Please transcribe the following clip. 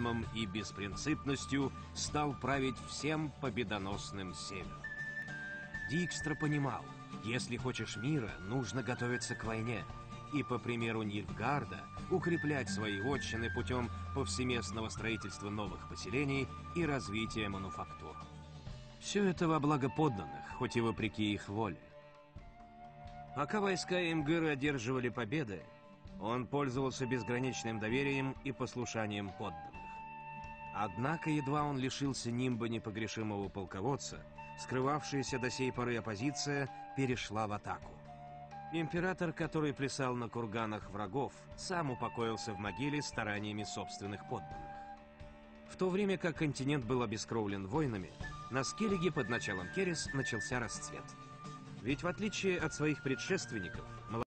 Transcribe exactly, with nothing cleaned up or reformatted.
фанатизмом и беспринципностью стал править всем победоносным севером. Дикстра понимал, если хочешь мира, нужно готовиться к войне. И, по примеру Нильфгарда, укреплять свои вотчины путем повсеместного строительства новых поселений и развития мануфактур. Все это во благо подданных, хоть и вопреки их воле. Пока войска Имгыра одерживали победы, он пользовался безграничным доверием и послушанием подданных. Однако, едва он лишился нимба непогрешимого полководца, скрывавшаяся до сей поры оппозиция перешла в атаку. Император, который плясал на курганах врагов, сам упокоился в могиле стараниями собственных подданных. В то время как континент был обескровлен войнами, на Скеллиге под началом Керес начался расцвет. Ведь в отличие от своих предшественников,